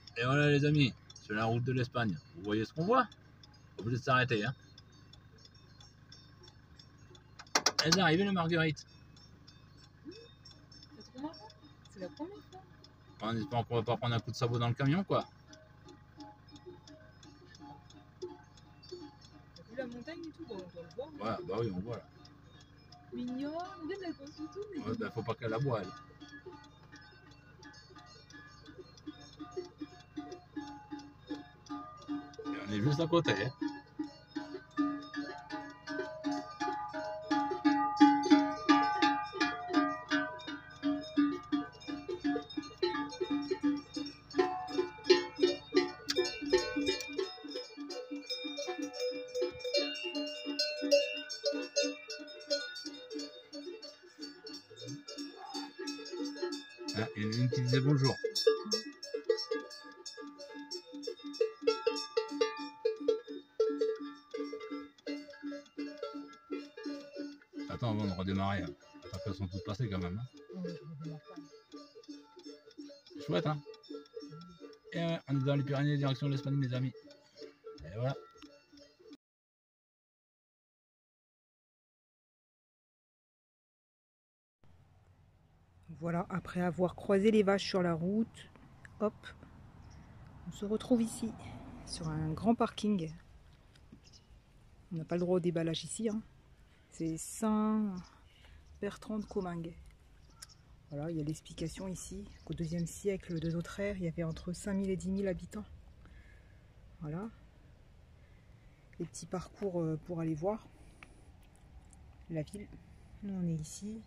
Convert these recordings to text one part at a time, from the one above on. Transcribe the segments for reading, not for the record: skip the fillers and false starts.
Et voilà les amis, sur la route de l'Espagne. Vous voyez ce qu'on voit? Obligé de s'arrêter. Hein. Elles arrivent les marguerites. C'est la première fois. En espérant qu'on va pas prendre un coup de sabot dans le camion quoi. T'as vu la montagne et tout? Bon, on doit le voir. Ouais, bah oui, on voit là. Mignon, regarde la grosse photo. Ouais, bah faut pas qu'elle aboie elle. Et on est juste à côté. Hein. Ah, il y en a une qui disait bonjour. Attends, avant de redémarrer. Après, elles sont toutes passées quand même. Hein. C'est chouette, hein. Et ouais, on est dans les Pyrénées, direction de l'Espagne, mes amis. Et voilà. Voilà, après avoir croisé les vaches sur la route, hop, on se retrouve ici, sur un grand parking. On n'a pas le droit au déballage ici. Hein. C'est Saint-Bertrand de Comminges. Voilà, il y a l'explication ici qu'au IIe siècle de notre ère, il y avait entre 5000 et 10 000 habitants. Voilà. Les petits parcours pour aller voir la ville. Nous, on est ici.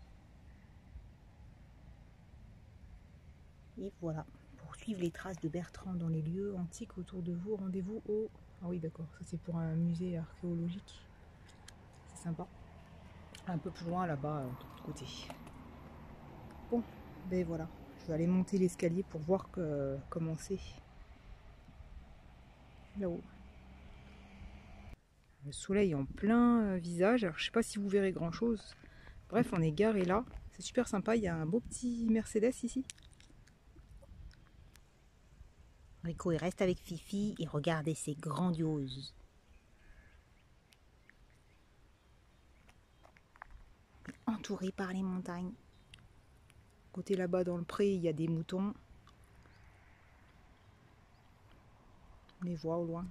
Et voilà. Pour suivre les traces de Bertrand dans les lieux antiques autour de vous, rendez-vous au... Ah oui, d'accord. Ça, c'est pour un musée archéologique. C'est sympa. Un peu plus loin, là-bas, de l'autre côté. Bon, ben voilà. Je vais aller monter l'escalier pour voir comment c'est. Là-haut. Le soleil en plein visage. Alors, je sais pas si vous verrez grand chose. Bref, on est garé là. C'est super sympa. Il y a un beau petit Mercedes ici. Rico, il reste avec Fifi et regardez, c'est grandiose. Entouré par les montagnes. Côté là-bas dans le pré, il y a des moutons. On les voit au loin.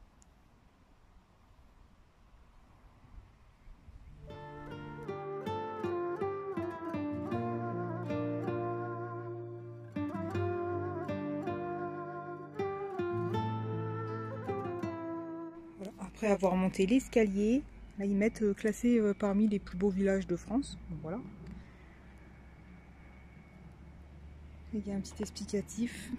Voilà. Après avoir monté l'escalier, là ils mettent classé parmi les plus beaux villages de France. Donc, voilà. Il y a un petit explicatif.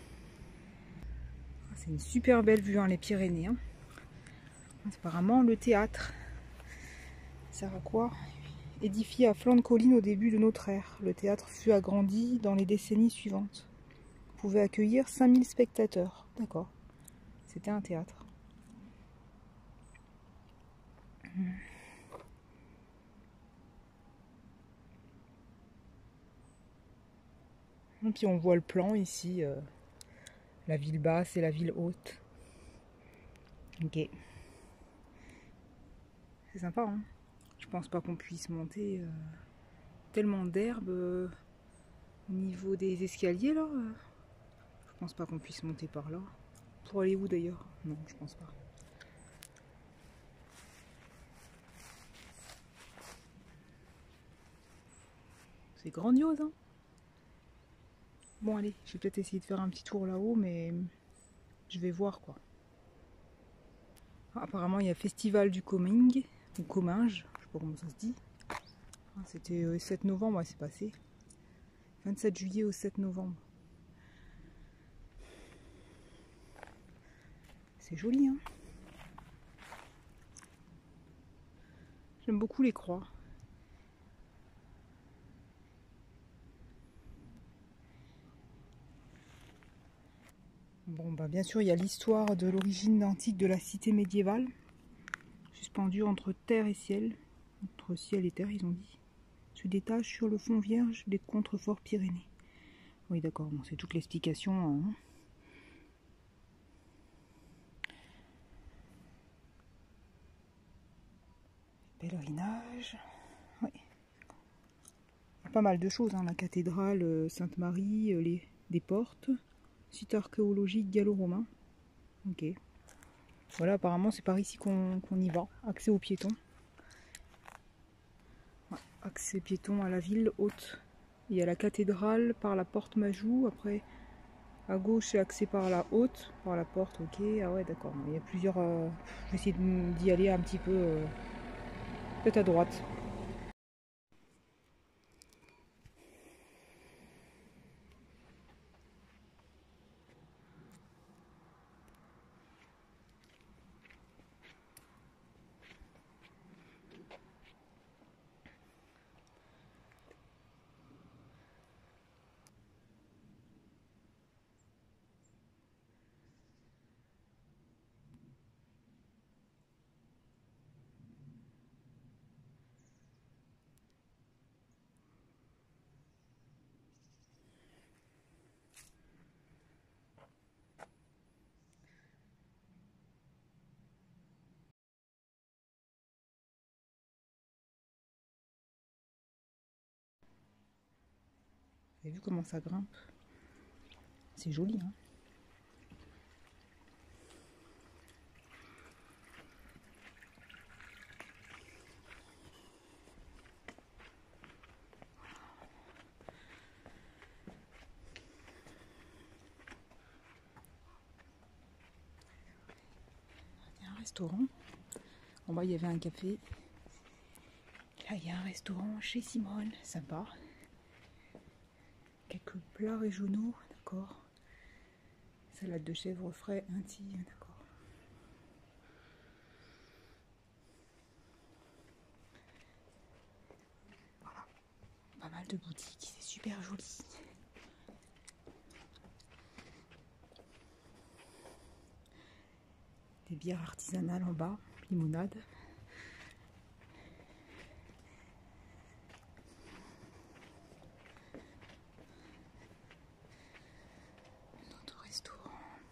C'est une super belle vue, hein, les Pyrénées. Hein. C'est apparemment le théâtre. Ça sert à quoi? Édifié à flanc de colline au début de notre ère, le théâtre fut agrandi dans les décennies suivantes. Il pouvait accueillir 5000 spectateurs. D'accord. C'était un théâtre. Et puis on voit le plan ici. La ville basse et la ville haute. Ok. C'est sympa, hein. Je pense pas qu'on puisse monter tellement d'herbe au niveau des escaliers là. Je pense pas qu'on puisse monter par là. Pour aller où d'ailleurs? Non, je pense pas. C'est grandiose, hein. Bon allez, je vais peut-être essayer de faire un petit tour là-haut, mais je vais voir quoi. Apparemment il y a Festival du Comminges, ou Comminges, je sais pas comment ça se dit. C'était 7 novembre, ouais, c'est passé. 27 juillet au 7 novembre. C'est joli, hein. J'aime beaucoup les croix. Bon, bah bien sûr, il y a l'histoire de l'origine antique de la cité médiévale, suspendue entre terre et ciel, entre ciel et terre, ils ont dit, se détache sur le fond vierge des contreforts Pyrénées. Oui, d'accord, bon, c'est toute l'explication. Hein. pèlerinage. Oui. Il y a pas mal de choses, hein. La cathédrale Sainte-Marie, des portes, site archéologique gallo-romain. Ok. Voilà, apparemment c'est par ici qu'on y va. Accès aux piétons. Ouais, accès piéton à la ville haute. Il y a la cathédrale par la porte Majou. Après, à gauche, c'est accès par la haute, par la porte. Ok, ah ouais, d'accord. Il y a plusieurs. Je vais essayer d'y aller un petit peu. Peut-être à droite. Vous avez vu comment ça grimpe? C'est joli, hein? Il y a un restaurant. En bas, il y avait un café. Là, il y a un restaurant chez Simone. Sympa. Quelques plats régionaux, d'accord. Salade de chèvre frais, Intille, d'accord. Voilà. Pas mal de boutiques, c'est super joli. Des bières artisanales en bas, limonade. Notre restaurant.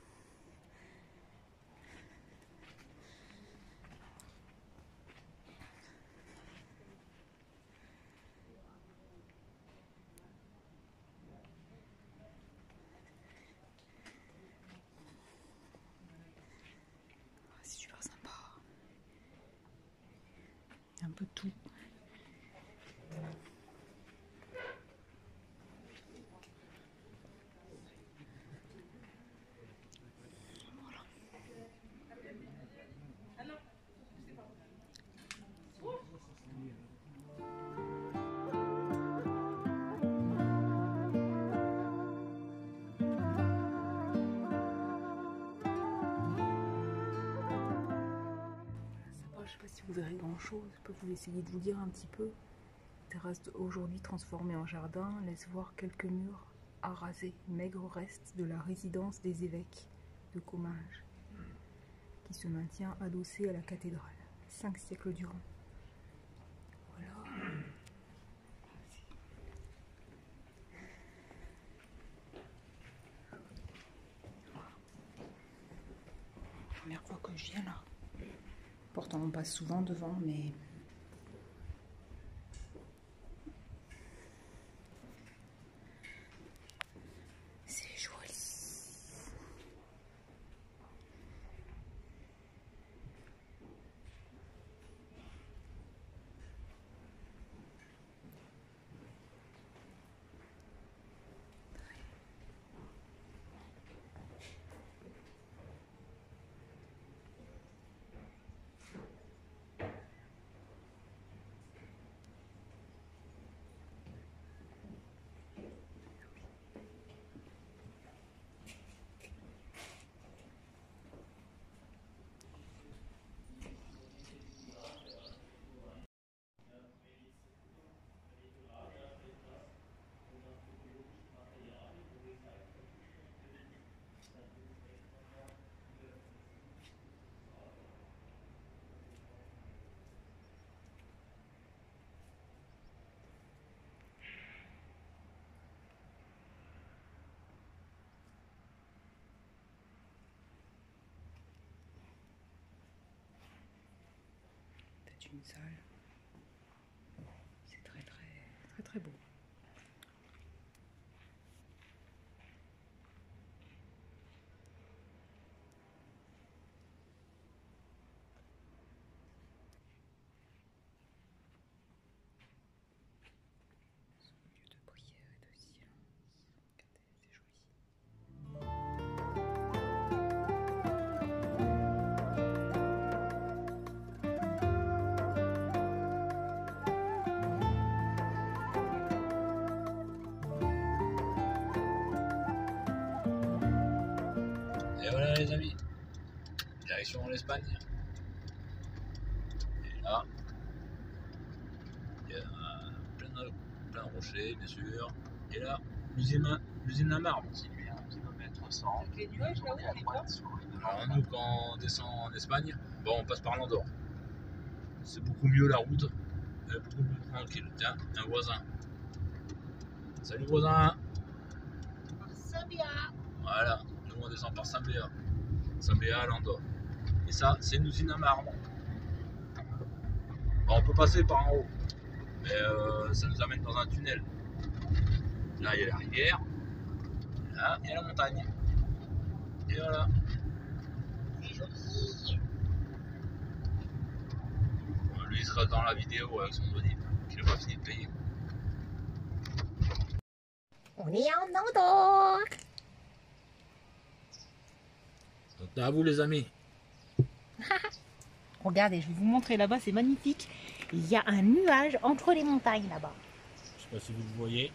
C'est super sympa. Il y a un peu de tout. Je sais pas si vous verrez grand chose, je peux vous essayer de vous dire un petit peu. Terrasse aujourd'hui transformée en jardin, laisse voir quelques murs arasés, maigre reste de la résidence des évêques de Comminges, qui se maintient adossée à la cathédrale, 5 siècles durant. Voilà. Première fois que je viens là. Pourtant on passe souvent devant, mais c'est joli. Peut-être une salle. très beau. Lieu de prière et de silence. Regardez, c'est joli. Et voilà les amis, direction l'Espagne. Et là, il y a plein de rochers bien sûr. Et là, l'usine à marbre. Continuez à 1 km 100. Avec les nuages là où on est pas. Alors nous quand on descend en Espagne, bon on passe par l'Andorre. C'est beaucoup mieux la route, elle est beaucoup plus tranquille. Tiens, un voisin. Salut voisin. Voilà, nous on descend par Saint-Béat. Saint-Béat à l'Andorre. Et ça, c'est une usine à marbre. Bon, on peut passer par en haut, mais ça nous amène dans un tunnel. Là, il y a la rivière. Là, il y a la montagne. Et voilà. Bon, lui, il sera dans la vidéo avec son bonnet. Je n'ai pas fini de payer. On est en Andorre. Donc, à vous les amis. Regardez, je vais vous montrer là-bas, c'est magnifique. Il y a un nuage entre les montagnes là-bas. Je sais pas si vous le voyez.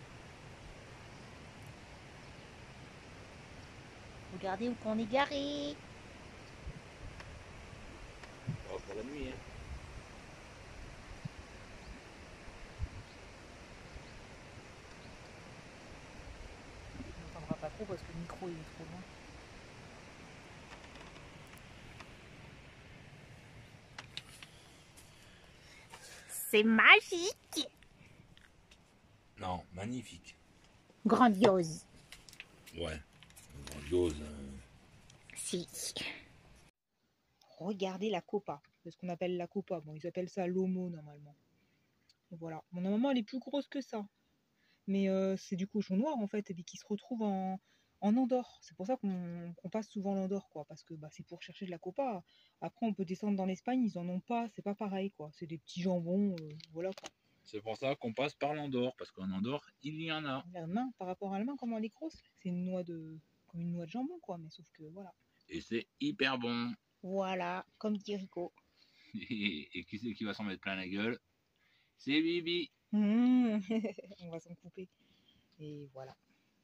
Regardez où on est garé. Oh, pour la nuit, hein. On n'entendra pas trop parce que le micro il est trop loin. C'est magique. Non, magnifique. Grandiose. Ouais, grandiose. Si. Regardez la copa. C'est ce qu'on appelle la copa. Bon, ils appellent ça l'homo normalement. Voilà. Bon, normalement, elle est plus grosse que ça. Mais c'est du cochon noir en fait, et puis qui se retrouve en Andorre. C'est pour ça qu'on passe souvent l'Andorre, quoi. Parce que bah, c'est pour chercher de la copa. Après, on peut descendre dans l'Espagne, ils en ont pas. C'est pas pareil, quoi. C'est des petits jambons, voilà quoi. C'est pour ça qu'on passe par l'Andorre, parce qu'en Andorre, il y en a. La main, par rapport à la main, comment elle est grosse. C'est une noix comme une noix de jambon, quoi. Mais sauf que voilà. Et c'est hyper bon. Voilà, comme dit Rico. Et qui c'est qui va s'en mettre plein la gueule? C'est Bibi. On va s'en couper. Et voilà.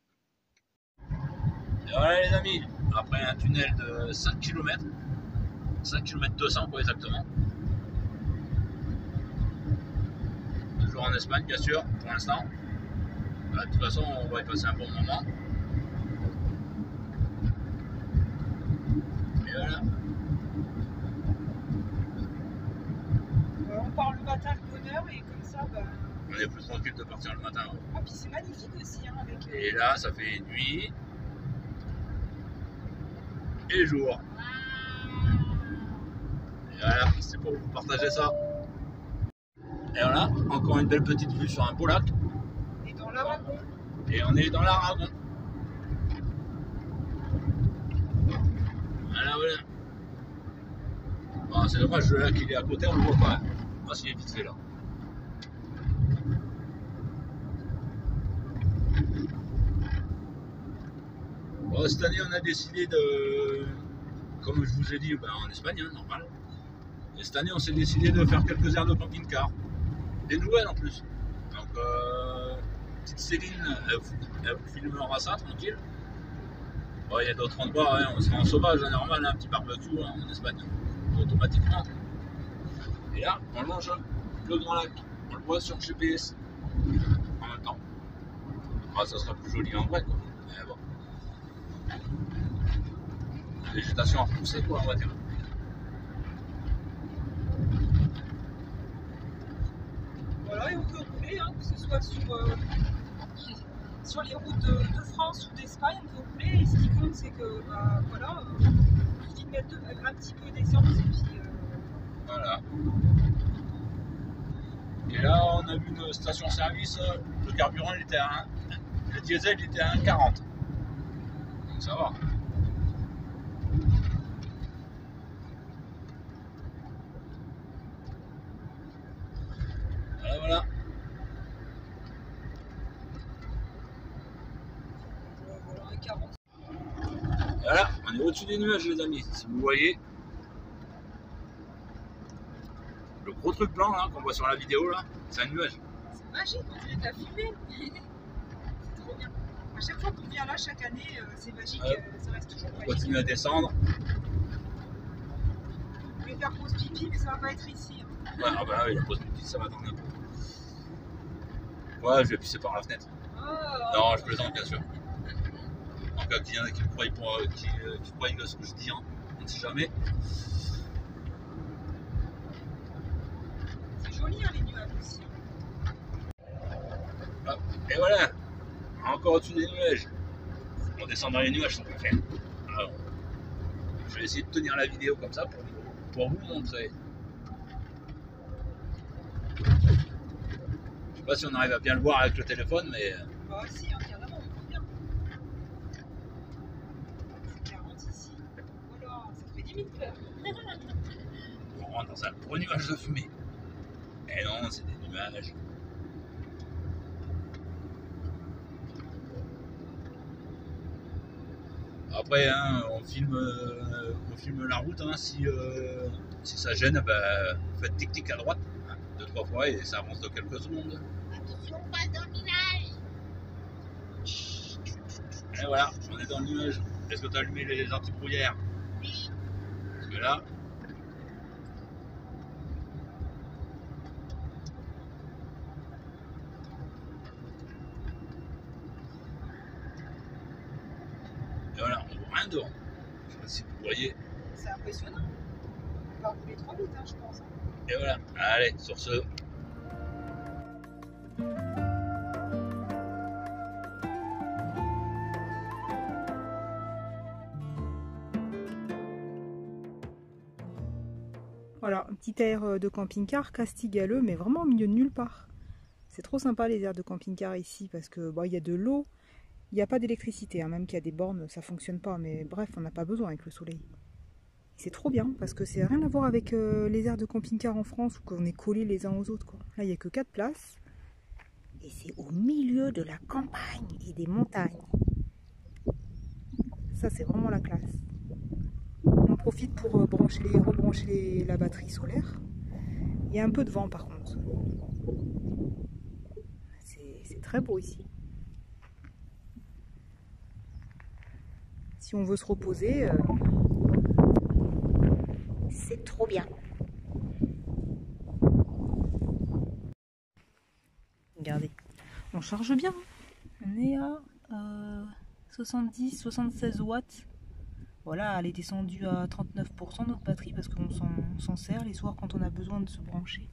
Et voilà les amis, après un tunnel de 5 km, 5 km 200 quoi exactement. Toujours en Espagne bien sûr, pour l'instant. De toute façon on va y passer un bon moment. Et voilà. On part le matin de bonne heure et comme ça, bah... On est plus tranquille de partir le matin. Ah, puis c'est magnifique aussi, hein, avec... Et là ça fait nuit et jour. Et voilà, c'est pour vous partager ça. Et voilà, encore une belle petite vue sur un beau lac. Et dans l'Aragon. Et on est dans l'Aragon. Voilà, voilà. Bon, c'est dommage, le lac il est à côté, on le voit pas. Ah, s'il est vite fait là. Bon, cette année, on a décidé de, comme je vous ai dit, ben, en Espagne, hein, normal. Et cette année, on s'est décidé de faire quelques aires de camping-car. Des nouvelles en plus. Donc, petite Céline, elle vous filmera ça tranquille. Bon, il y a d'autres endroits, hein, on sera en sauvage, hein, normal, hein, un petit barbecue hein, en Espagne, automatiquement. Et là, on longe le grand lac, on le voit sur le GPS en même temps. Ah, ça sera plus joli en vrai, quoi. Mais bon. La végétation a repoussé, quoi, on va dire. Voilà, et on peut rouler, hein, que ce soit sur les routes de France ou d'Espagne, on peut rouler. Et ce qui compte, c'est que, bah, voilà, il suffit de mettre un petit peu d'essence et puis... Voilà. Et là, on a vu une station-service, le carburant, il était à 1, le diesel, il était à 1,40. Donc ça va. Voilà, voilà. Voilà, un 40. Voilà, on est au-dessus des nuages, les amis. Si vous voyez le gros truc blanc là qu'on voit sur la vidéo là, c'est un nuage. C'est magique, on dirait de la fumée. C'est trop bien. À chaque fois qu'on vient là, chaque année, c'est magique. Ça reste toujours On magique. continue à descendre. Je vais faire pause pipi, mais ça va pas être ici. Hein. Ouais, ah bah oui, la pause pipi, ça va attendre un peu. Ouais, je vais pisser par la fenêtre. Non, je plaisante bien sûr. En cas qu'il y en a qui me croient qui croient ce que je dis, hein. On ne sait jamais. C'est joli hein, les nuages aussi. Hop, et voilà, encore au-dessus des nuages. On descend dans les nuages, ça peut faire. Alors, je vais essayer de tenir la vidéo comme ça pour vous montrer. Je sais pas si on arrive à bien le voir avec le téléphone, mais... Bah si, hein, carrément, on voit bien. C'est 40 ici. Voilà, ça fait 10 000 peur. On rentre dans un gros nuage de fumée. Et non, c'est des nuages. Après, hein, on filme la route. Hein, si ça gêne, bah, faites tic-tic à droite, hein, 2-3 fois et ça avance de quelques secondes. Attention, on passe dans le village. Et voilà, on est dans le nuage. Est-ce que tu as allumé les anti-brouillères? Oui. Parce que là... Et voilà, on voit rien devant. Je sais pas si vous voyez. C'est impressionnant. On va rouler trop vite, hein, je pense. Et voilà, allez, sur ce... Voilà, un petit air de camping-car, Castigaleux, mais vraiment au milieu de nulle part. C'est trop sympa les aires de camping-car ici parce que bon, y a de l'eau, il n'y a pas d'électricité, hein, même qu'il y a des bornes, ça fonctionne pas, mais bref, on n'a pas besoin avec le soleil. C'est trop bien parce que c'est rien à voir avec les aires de camping-car en France où on est collés les uns aux autres, quoi. Là, il n'y a que 4 places et c'est au milieu de la campagne et des montagnes. Ça, c'est vraiment la classe. On en profite pour rebrancher la batterie solaire. Il y a un peu de vent par contre. C'est très beau ici. Si on veut se reposer, c'est trop bien. Regardez, on charge bien. On est à 70-76 watts. Voilà, elle est descendue à 39% notre batterie parce qu'on s'en sert les soirs quand on a besoin de se brancher.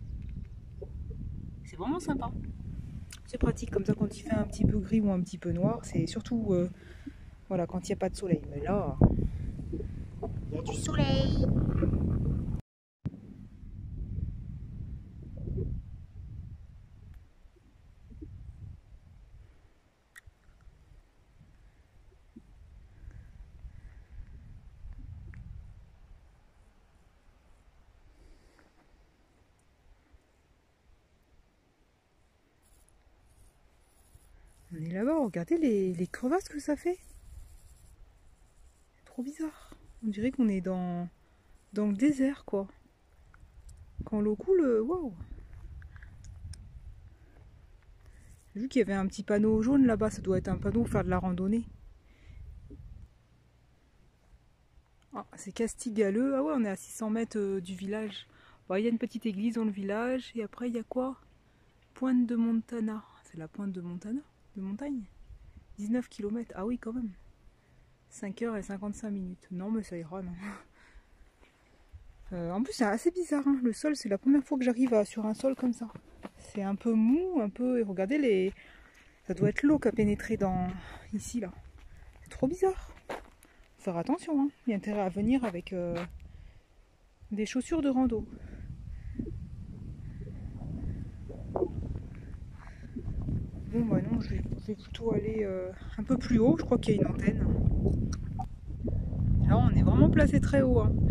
C'est vraiment sympa. C'est pratique comme ça quand il fait un petit peu gris ou un petit peu noir. C'est surtout voilà, quand il n'y a pas de soleil. Mais là, il y a du soleil. On est là-bas, regardez les crevasses que ça fait. C'est trop bizarre. On dirait qu'on est dans le désert, quoi. Quand l'eau coule, waouh. J'ai vu qu'il y avait un petit panneau jaune là-bas, ça doit être un panneau pour faire de la randonnée. Ah, c'est Castigaleux. Ah ouais, on est à 600 mètres du village. Bon, il y a une petite église dans le village. Et après, il y a quoi? Pointe de Montana. C'est la pointe de Montana? De montagne? 19 km. Ah oui, quand même. 5h55. Non, mais ça ira, non. En plus, c'est assez bizarre. Hein. Le sol, c'est la première fois que j'arrive sur un sol comme ça. C'est un peu mou, un peu... Et regardez, ça doit être l'eau qui a pénétré ici, là. C'est trop bizarre. Faut faire attention. Hein. Il y a intérêt à venir avec des chaussures de rando. bon bah non, je vais plutôt aller un peu plus haut, je crois qu'il y a une antenne. Là on est vraiment placé très haut, hein.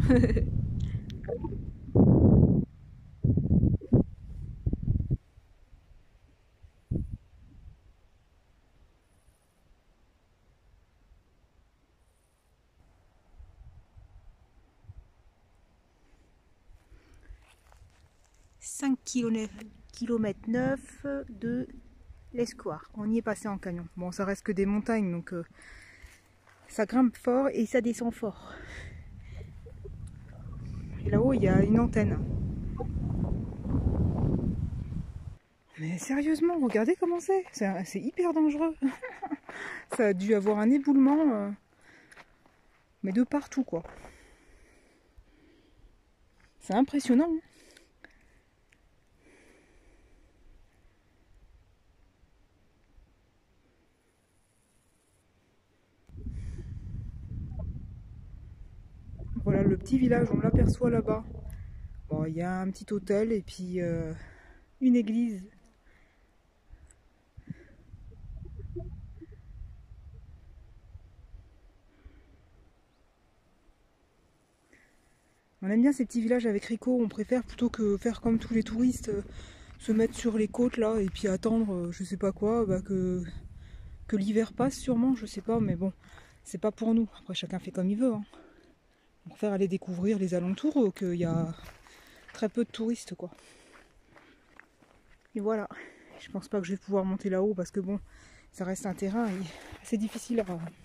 5 km 9 de l'Escoir. On y est passé en camion. Bon, ça reste que des montagnes, donc ça grimpe fort et ça descend fort. Et là-haut, il y a une antenne. Mais sérieusement, regardez comment c'est. C'est hyper dangereux. Ça a dû avoir un éboulement, mais de partout, quoi. C'est impressionnant, hein. Voilà le petit village, on l'aperçoit là-bas. Bon, il y a un petit hôtel et puis une église. On aime bien ces petits villages avec Rico, on préfère plutôt que faire comme tous les touristes, se mettre sur les côtes là et puis attendre je sais pas quoi, bah, que l'hiver passe sûrement, je sais pas, mais bon, c'est pas pour nous. Après chacun fait comme il veut, hein. On préfère aller découvrir les alentours, qu'il y a très peu de touristes, quoi. Et voilà, je pense pas que je vais pouvoir monter là-haut parce que bon, ça reste un terrain et assez difficile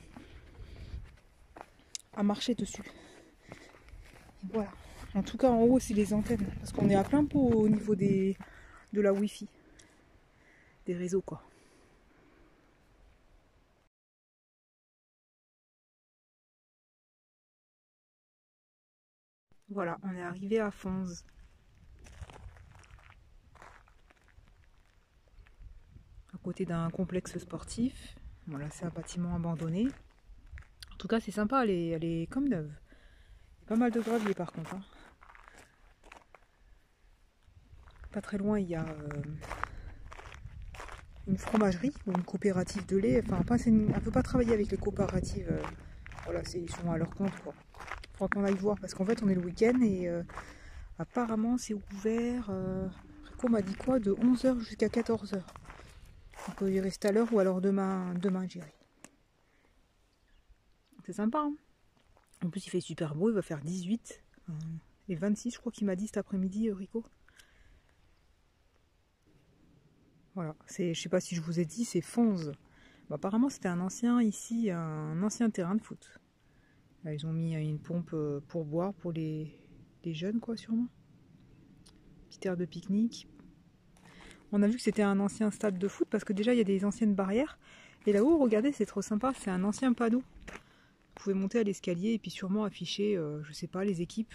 à marcher dessus. Et voilà, en tout cas en haut c'est les antennes, parce qu'on est à plein pot au niveau de la Wi-Fi, des réseaux, quoi. Voilà, on est arrivé à Fonz. À côté d'un complexe sportif. Voilà, c'est un bâtiment abandonné. En tout cas, c'est sympa, elle est comme neuve. Il y a pas mal de gravier par contre, hein. Pas très loin, il y a une fromagerie ou une coopérative de lait. Enfin, elle ne peut pas travailler avec les coopératives. Voilà, ils sont à leur compte, quoi. Il faudra qu'on aille voir parce qu'en fait, on est le week-end et apparemment, c'est ouvert. Rico m'a dit quoi? De 11h jusqu'à 14h. On peut y rester à l'heure ou alors demain j'irai. C'est sympa, hein. En plus il fait super beau, il va faire 18 et 26 je crois qu'il m'a dit cet après-midi, Rico. Voilà, je sais pas si je vous ai dit, c'est Fonz. Bah, apparemment c'était un ancien terrain de foot. Là, ils ont mis une pompe pour boire pour les jeunes, quoi, sûrement. Petite aire de pique-nique. On a vu que c'était un ancien stade de foot parce que déjà il y a des anciennes barrières. Et là-haut, regardez, c'est trop sympa, c'est un ancien panneau. Vous pouvez monter à l'escalier et puis sûrement afficher, je sais pas, les équipes.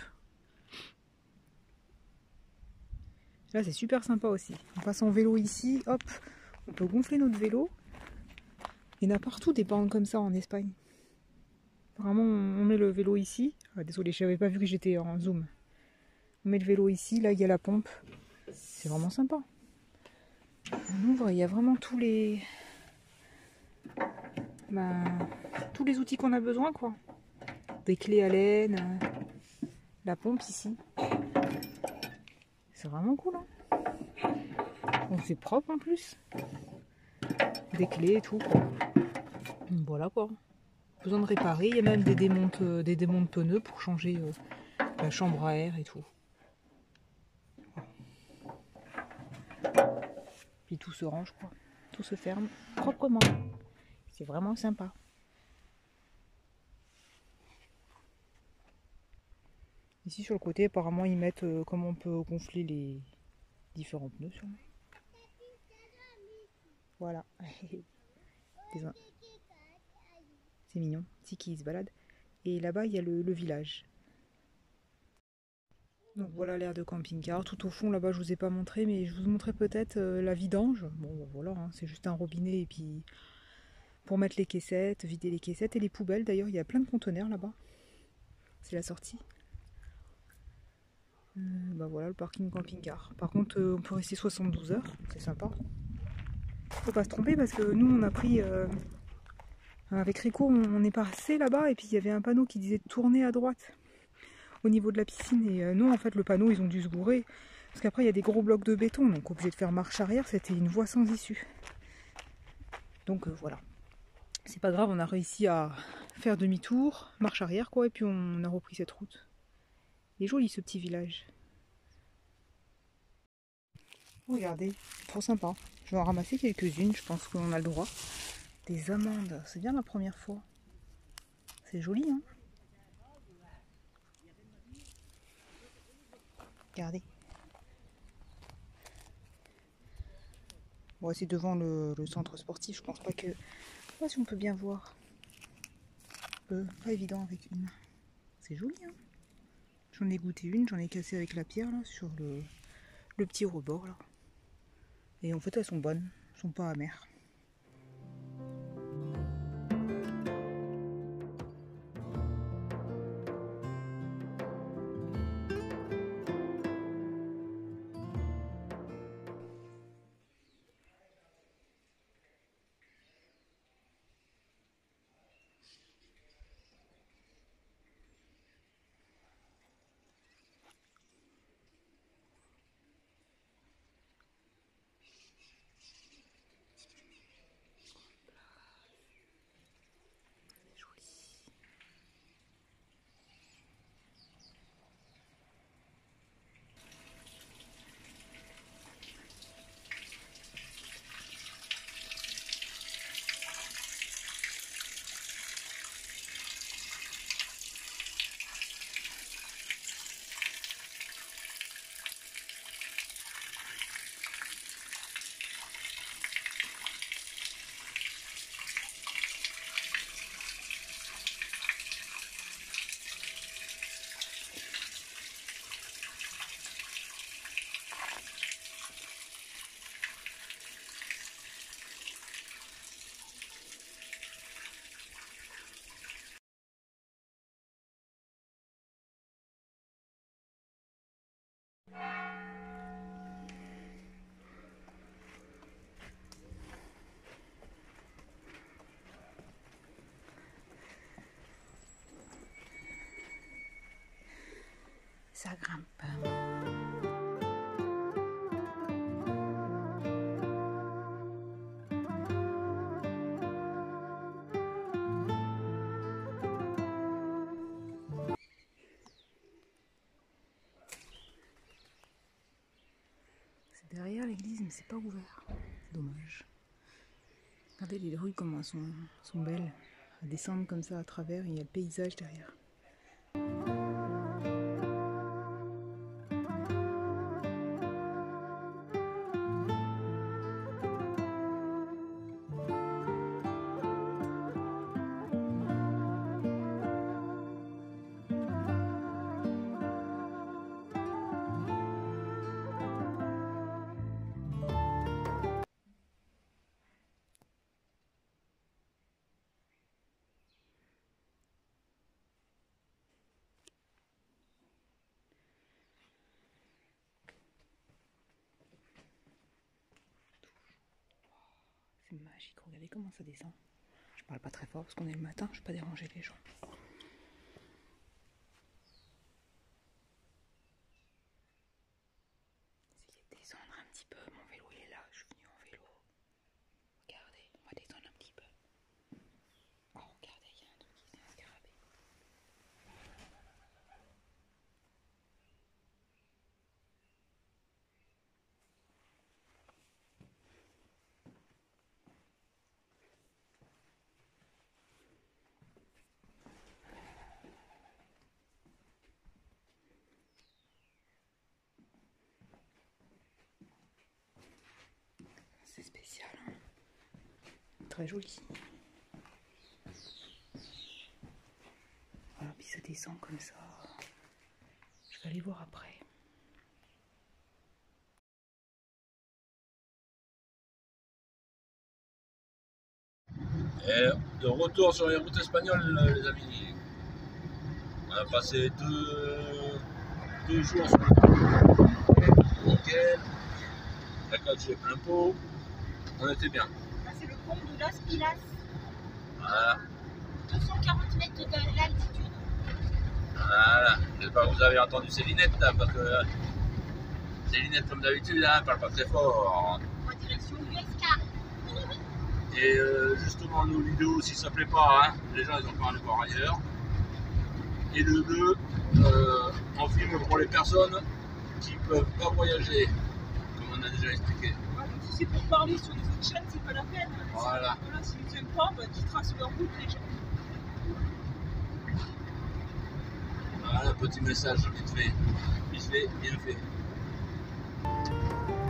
Là, c'est super sympa aussi. On passe en vélo ici, hop, on peut gonfler notre vélo. Il y en a partout des bandes comme ça en Espagne. Vraiment, on met le vélo ici. Ah, désolé, je n'avais pas vu que j'étais en zoom. On met le vélo ici, là il y a la pompe. C'est vraiment sympa. On ouvre, il y a vraiment tous les outils qu'on a besoin, quoi. Des clés à laine, la pompe ici. C'est vraiment cool, hein. Bon, c'est propre en plus. Des clés et tout, quoi. Voilà, quoi. Besoin de réparer. Il y a même des démontes pneus pour changer la chambre à air et tout. Puis tout se range, quoi. Tout se ferme proprement. C'est vraiment sympa. Ici sur le côté, apparemment ils mettent comment on peut gonfler les différents pneus. Sûrement. Voilà. C'est mignon. Tiki se balade. Et là-bas il y a le village. Donc voilà l'aire de camping-car. Tout au fond là-bas je vous ai pas montré, mais je vous montrerai peut-être la vidange. Bon ben, voilà, hein, c'est juste un robinet et puis pour mettre les caissettes, vider les caissettes et les poubelles. D'ailleurs il y a plein de conteneurs là-bas. C'est la sortie. Bah voilà le parking camping-car. Par contre on peut rester 72 heures, c'est sympa. Faut pas se tromper parce que nous on a pris avec Rico, on est passé là-bas et puis il y avait un panneau qui disait tourner à droite au niveau de la piscine et non en fait le panneau ils ont dû se gourer parce qu'après il y a des gros blocs de béton donc obligé de faire marche arrière, c'était une voie sans issue. Donc voilà, c'est pas grave, on a réussi à faire demi-tour, marche arrière quoi et puis on a repris cette route. Il est joli ce petit village. Regardez, trop sympa. Je vais en ramasser quelques-unes, je pense qu'on a le droit. Des amandes, c'est bien ma première fois. C'est joli, hein? Regardez. Bon, c'est devant le centre sportif, je pense pas que... Je sais pas si on peut bien voir. Pas évident avec une. C'est joli, hein? J'en ai goûté une, j'en ai cassé avec la pierre, là, sur le petit rebord, là. Et en fait, elles sont bonnes, elles sont pas amères. Ça grimpe. C'est derrière l'église, mais c'est pas ouvert. C'est dommage. Regardez les rues comment elles sont belles. À descendre comme ça à travers, et il y a le paysage derrière. C'est magique, regardez comment ça descend. Je parle pas très fort parce qu'on est le matin, je ne vais pas déranger les gens. Essayez de descendre un petit peu, mon vélo il est là, je suis venue en vélo. Regardez, on va descendre un petit peu. Oh regardez, il y a un truc qui s'est escarabé. C'est spécial, hein. Très joli. Voilà, puis ça descend comme ça. Je vais aller voir après. Et de retour sur les routes espagnoles, les amis. On a passé deux jours sur le route. Nickel. La 4G plein pot. On était bien. Là, c'est le pont de Las Pilas. Voilà. 240 mètres d'altitude. Voilà. J'espère que vous avez entendu Célinette là, parce que Célinette, comme d'habitude, hein, parle pas très fort. En direction du USK. Et justement, nos vidéos, si ça plaît pas, hein, les gens ils ont pas à aller voir ailleurs. Et de deux, on filme pour les personnes qui peuvent pas voyager, comme on a déjà expliqué. Ah, donc si c'est pour parler sur les autres chaînes, c'est pas la peine. Voilà. Voilà, s'ils nous aiment pas, bah, qu'ils tracent leur route, les gens. Voilà, petit message vite fait, bien fait.